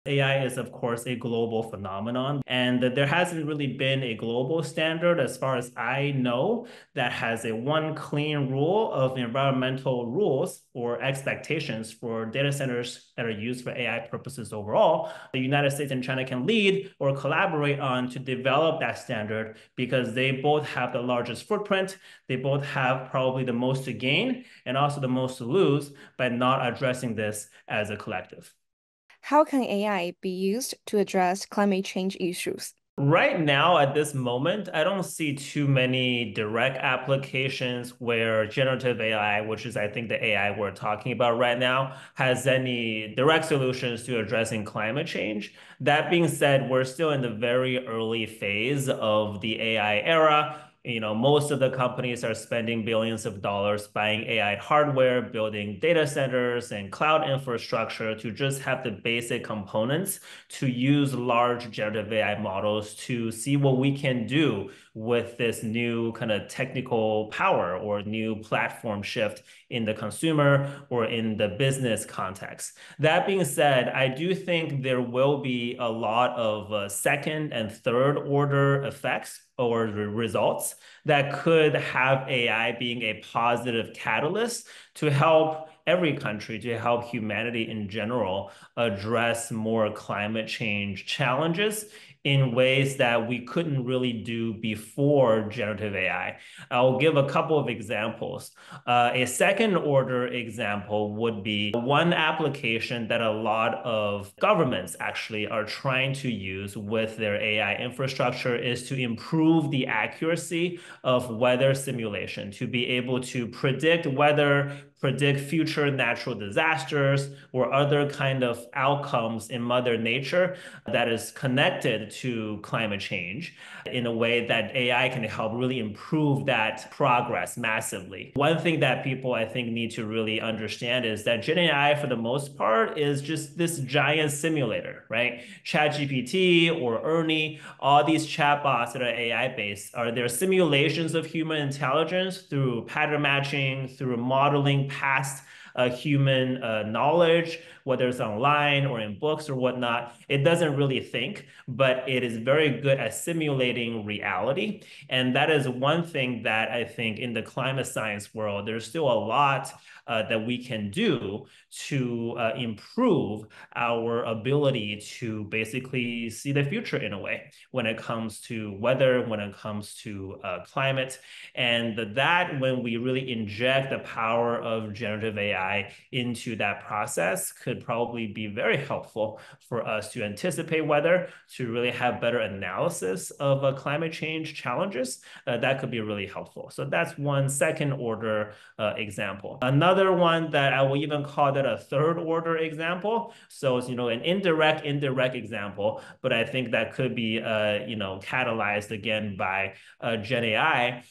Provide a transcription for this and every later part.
AI is, of course, a global phenomenon, and there hasn't really been a global standard, as far as I know, that has a one clean rule of environmental rules or expectations for data centers that are used for AI purposes overall. The United States and China can lead or collaborate on to develop that standard because they both have the largest footprint, they both have probably the most to gain and also the most to lose by not addressing this as a collective. How can AI be used to address climate change issues? Right now, at this moment, I don't see too many direct applications where generative AI, which is, I think, the AI we're talking about right now, has any direct solutions to addressing climate change. That being said, we're still in the very early phase of the AI era. Most of the companies are spending billions of dollars buying AI hardware, building data centers and cloud infrastructure to just have the basic components to use large generative AI models to see what we can do with this new kind of technical power or new platform shift in the consumer or in the business context. That being said, I do think there will be a lot of second and third order effects or results that could have AI being a positive catalyst to help every country, to help humanity in general address more climate change challenges in ways that we couldn't really do before generative AI. I'll give a couple of examples. A second order example would be one application that a lot of governments actually are trying to use with their AI infrastructure is to improve the accuracy of weather simulation, to be able to predict weather, predict future natural disasters or other kind of outcomes in Mother Nature that is connected to climate change in a way that AI can help really improve that progress massively. One thing that people, I think, need to really understand is that Gen AI, for the most part, is just this giant simulator, right? ChatGPT or Ernie, all these chatbots that are AI-based are their simulations of human intelligence through pattern matching, through modeling past human knowledge, whether it's online or in books or whatnot. It doesn't really think, but it is very good at simulating reality. And that is one thing that I think in the climate science world, there's still a lot that we can do to improve our ability to basically see the future in a way when it comes to weather, when it comes to climate. And that when we really inject the power of generative AI into that process could probably be very helpful for us to anticipate weather, to really have better analysis of climate change challenges. That could be really helpful. So that's one second order example. Another one that I will even call that a third order example. So it's, an indirect example, but I think that could be, catalyzed again by Gen AI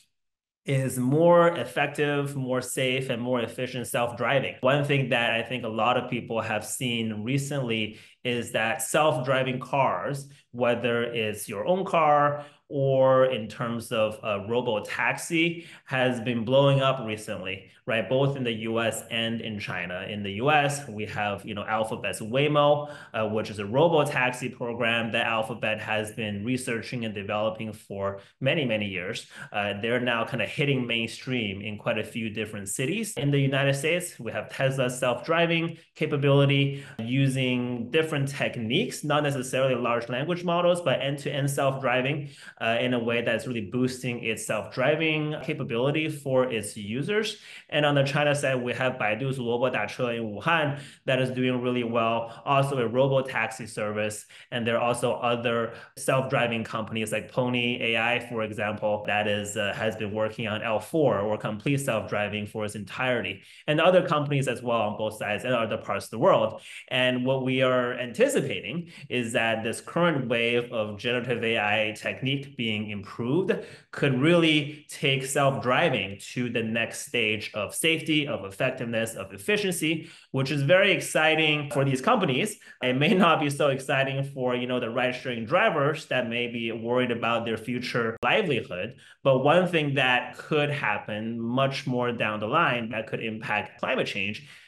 is more effective, more safe, and more efficient self-driving. One thing that I think a lot of people have seen recently is that self-driving cars, whether it's your own car or in terms of a robo-taxi, has been blowing up recently, right? Both in the US and in China. In the US, we have, Alphabet's Waymo, which is a robo-taxi program that Alphabet has been researching and developing for many, many years. They're now kind of hitting mainstream in quite a few different cities. In the United States, we have Tesla's self-driving capability using different techniques, not necessarily large language models, but end-to-end self-driving in a way that's really boosting its self-driving capability for its users. And on the China side, we have Baidu's 萝卜打车 in Wuhan that is doing really well, also a robo-taxi service. And there are also other self-driving companies like Pony AI, for example, that has been working on L4 or complete self-driving for its entirety, and other companies as well on both sides and other parts of the world. And what we are anticipating is that this current wave of generative AI technique being improved could really take self-driving to the next stage of safety, of effectiveness, of efficiency, which is very exciting for these companies. It may not be so exciting for, the ride-sharing drivers that may be worried about their future livelihood. But one thing that could happen much more down the line that could impact climate change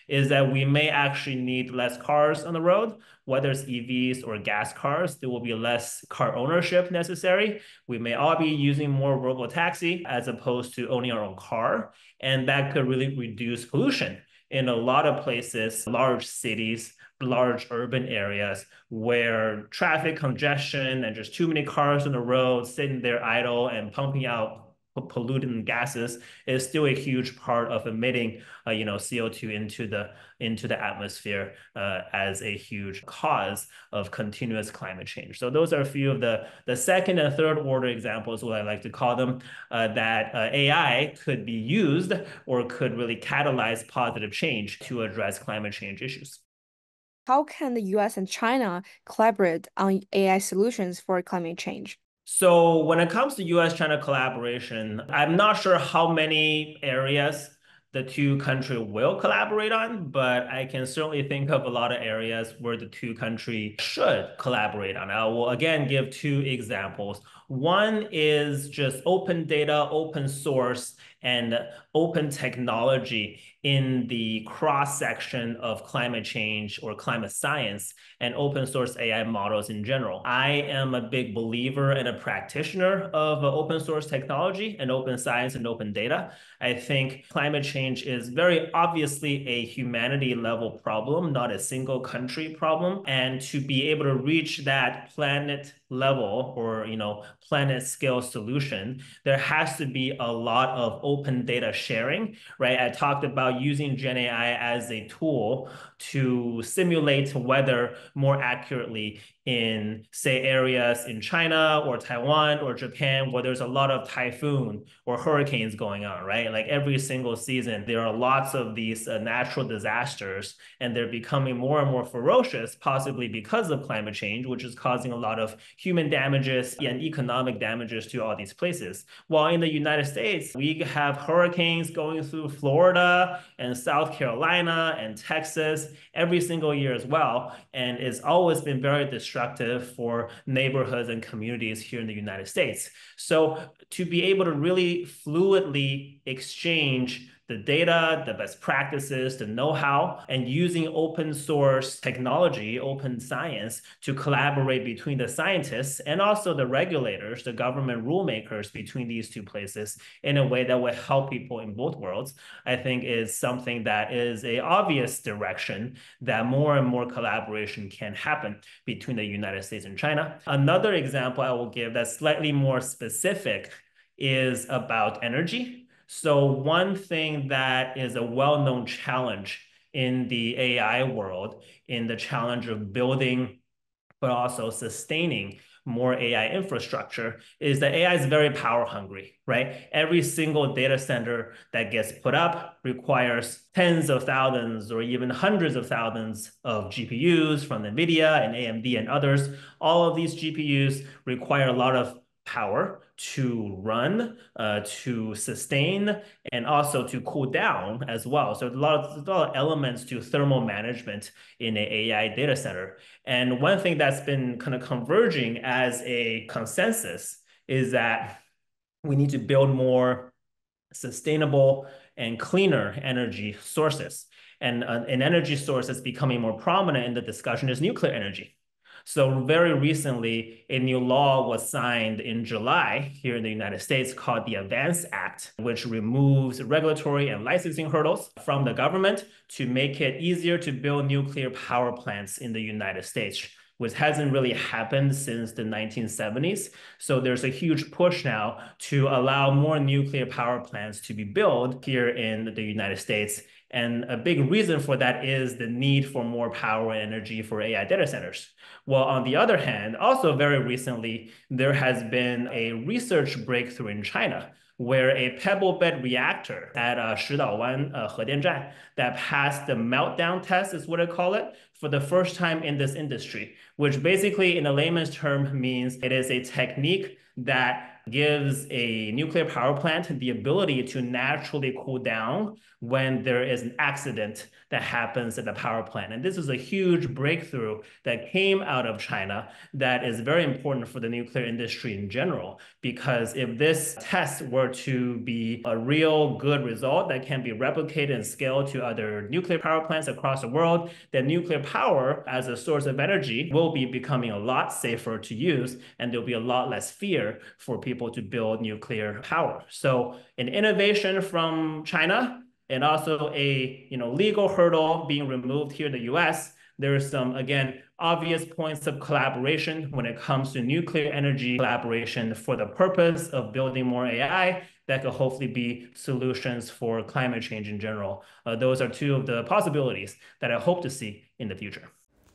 is that we may actually need less cars on the road, whether it's EVs or gas cars. There will be less car ownership necessary. We may all be using more robo taxi as opposed to owning our own car, and that could really reduce pollution in a lot of places, large cities, large urban areas where traffic congestion and just too many cars on the road sitting there idle and pumping out pollutant gases is still a huge part of emitting CO2 into the atmosphere as a huge cause of continuous climate change. So those are a few of the second and third order examples, what I like to call them, that AI could be used or could really catalyze positive change to address climate change issues. How can the US and China collaborate on AI solutions for climate change? So when it comes to US-China collaboration, I'm not sure how many areas the two countries will collaborate on, but I can certainly think of a lot of areas where the two countries should collaborate on. I will again give two examples. One is just open data, open source, and open technology in the cross section of climate change or climate science and open source AI models in general. I am a big believer and a practitioner of open source technology and open science and open data. I think climate change is very obviously a humanity level problem, not a single country problem. And to be able to reach that planet level or planet scale solution, there has to be a lot of open data sharing, right? I talked about using Gen AI as a tool to simulate weather more accurately in, say, areas in China or Taiwan or Japan where there's a lot of typhoon or hurricanes going on, right? Like every single season, there are lots of these natural disasters, and they're becoming more and more ferocious, possibly because of climate change, which is causing a lot of human damages and economic damages to all these places. While in the United States, we have hurricanes going through Florida and South Carolina and Texas every single year as well. And it's always been very destructive for neighborhoods and communities here in the United States. So to be able to really fluidly exchange the data, the best practices, the know-how, and using open source technology, open science to collaborate between the scientists and also the regulators, the government rule makers between these two places in a way that will help people in both worlds, I think is something that is an obvious direction that more and more collaboration can happen between the United States and China. Another example I will give that's slightly more specific is about energy. So one thing that is a well-known challenge in the AI world, in the challenge of building, but also sustaining more AI infrastructure, is that AI is very power hungry, right? Every single data center that gets put up requires tens of thousands or even hundreds of thousands of GPUs from NVIDIA and AMD and others. All of these GPUs require a lot of power to run, to sustain, and also to cool down as well. So there's a lot of elements to thermal management in an AI data center. And one thing that's been kind of converging as a consensus is that we need to build more sustainable and cleaner energy sources. And an energy source that's becoming more prominent in the discussion is nuclear energy. So very recently, a new law was signed in July here in the United States called the ADVANCE Act, which removes regulatory and licensing hurdles from the government to make it easier to build nuclear power plants in the United States, which hasn't really happened since the 1970s. So there's a huge push now to allow more nuclear power plants to be built here in the United States. And a big reason for that is the need for more power and energy for AI data centers. Well, on the other hand, also very recently, there has been a research breakthrough in China where a pebble bed reactor at Shidaowan 核电站 that passed the meltdown test is what I call it for the first time in this industry, which basically, in a layman's term, means it is a technique that gives a nuclear power plant the ability to naturally cool down when there is an accident that happens at the power plant. And this is a huge breakthrough that came out of China that is very important for the nuclear industry in general, because if this test were to be a real good result that can be replicated and scaled to other nuclear power plants across the world, then nuclear power as a source of energy will be becoming a lot safer to use, and there'll be a lot less fear for people to build nuclear power. So an innovation from China and also a legal hurdle being removed here in the US. There are some, again, obvious points of collaboration when it comes to nuclear energy collaboration for the purpose of building more AI that could hopefully be solutions for climate change in general. Those are two of the possibilities that I hope to see in the future.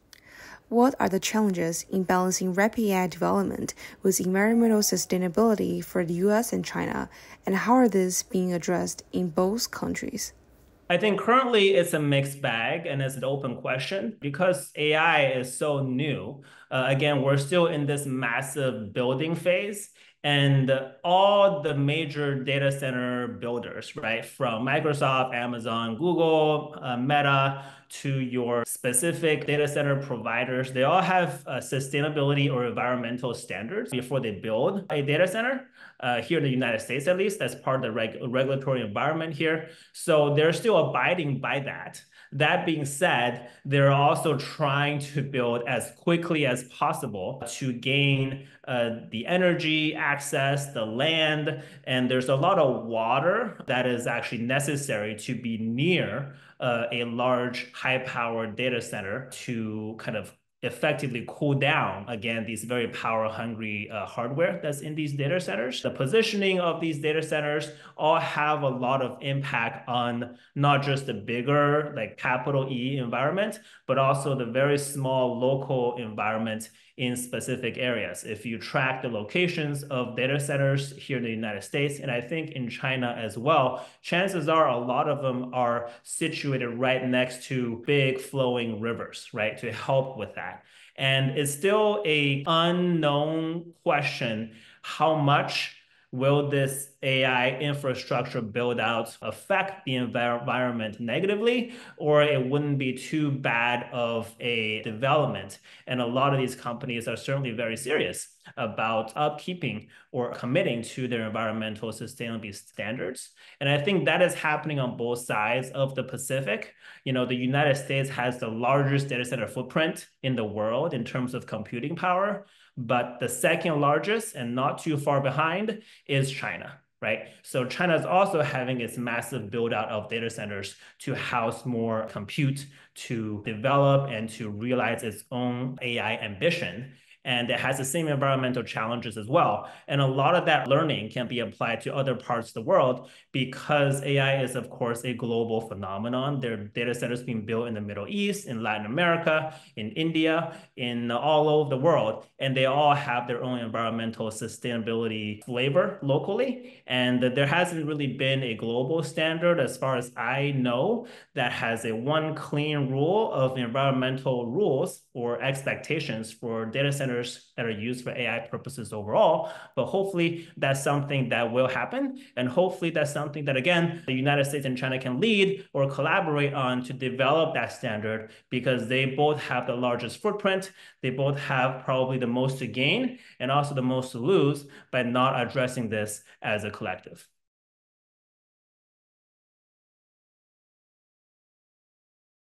What are the challenges in balancing rapid AI development with environmental sustainability for the US and China, and how are these being addressed in both countries? I think currently it's a mixed bag and it's an open question because AI is so new. Again, we're still in this massive building phase. And all the major data center builders, right, from Microsoft, Amazon, Google, Meta, to your specific data center providers, they all have sustainability or environmental standards before they build a data center. Here in the United States, at least, that's part of the regulatory environment here. So they're still abiding by that. That being said, they're also trying to build as quickly as possible to gain the energy access, the land, and there's a lot of water that is actually necessary to be near a large high-powered data center to kind of effectively cool down, again, these very power hungry hardware that's in these data centers. The positioning of these data centers all have a lot of impact on not just the bigger, like capital E environment, but also the very small local environment in specific areas. If you track the locations of data centers here in the United States, and I think in China as well, chances are a lot of them are situated right next to big flowing rivers, right, to help with that. And it's still a unknown question how much will this AI infrastructure build out affect the environment negatively, or it wouldn't be too bad of a development. And a lot of these companies are certainly very serious about upkeeping or committing to their environmental sustainability standards. And I think that is happening on both sides of the Pacific. The United States has the largest data center footprint in the world in terms of computing power, but the second largest and not too far behind is China, right? So China is also having its massive build out of data centers to house more compute, to develop and to realize its own AI ambition. And it has the same environmental challenges as well. And a lot of that learning can be applied to other parts of the world because AI is, of course, a global phenomenon. There are data centers being built in the Middle East, in Latin America, in India, in all over the world. And they all have their own environmental sustainability flavor locally. And there hasn't really been a global standard, as far as I know, that has a one clean rule of environmental rules or expectations for data centers that are used for AI purposes overall. But hopefully that's something that will happen. And hopefully that's something that, again, the United States and China can lead or collaborate on to develop that standard, because they both have the largest footprint. They both have probably the most to gain and also the most to lose by not addressing this as a collective.